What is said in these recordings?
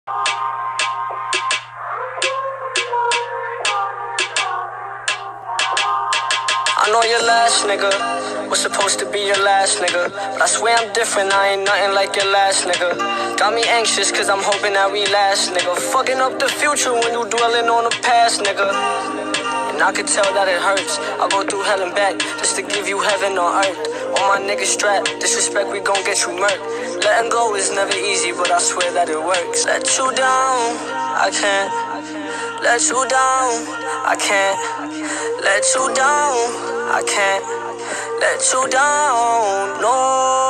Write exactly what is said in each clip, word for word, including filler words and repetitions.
I know your last nigga was supposed to be your last nigga, but I swear I'm different, I ain't nothing like your last nigga. Got me anxious cause I'm hoping that we last, nigga. Fucking up the future when you dwelling on the past, nigga. And I could tell that it hurts. I'll go through hell and back just to give you heaven on earth. All my niggas strapped, disrespect we gon' get you murked. Letting go is never easy, but I swear that it works. Let you down, I can't. Let you down, I can't. Let you down, I can't. Let you down, no.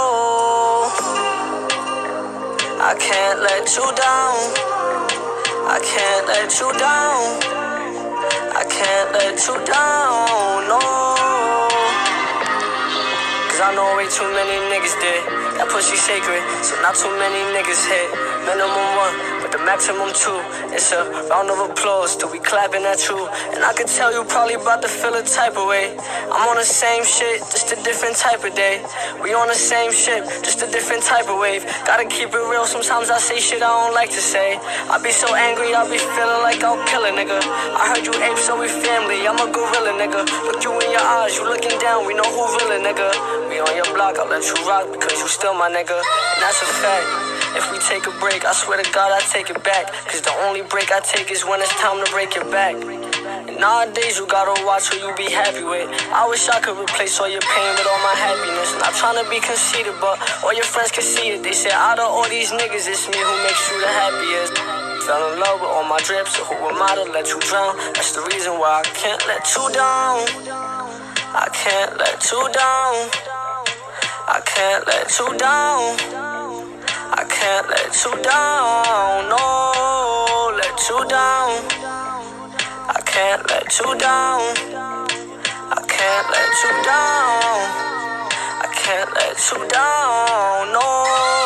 I can't let you down. I can't let you down. I can't let you down, no. Cause I know way too many niggas did. That pussy sacred, so not too many niggas hit. Minimum one, but the maximum two. It's a round of applause till we clapping at you. And I could tell you probably about to feel a type of way. I'm on the same shit, just a different type of day. We on the same ship, just a different type of wave. Gotta keep it real, sometimes I say shit I don't like to say. I be so angry, I be feeling like I'll kill a nigga. I heard you ape, so we family, I'm a gorilla, nigga. Look you in your eyes, you looking down, we know who really, nigga. We on your block, I'll let you rock because you still my nigga. And that's a fact. If we take a break, I swear to God I take it back. Cause the only break I take is when it's time to break your back. And nowadays you gotta watch who you be happy with. I wish I could replace all your pain with all my happiness. Not trying to be conceited, but all your friends can see it. They say out of all these niggas, it's me who makes you the happiest. Fell in love with all my drips, so who am I to let you drown? That's the reason why I can't let you down. I can't let you down. I can't let you down. I can't let you down, no, let you down. I can't let you down. I can't let you down. I can't let you down, no.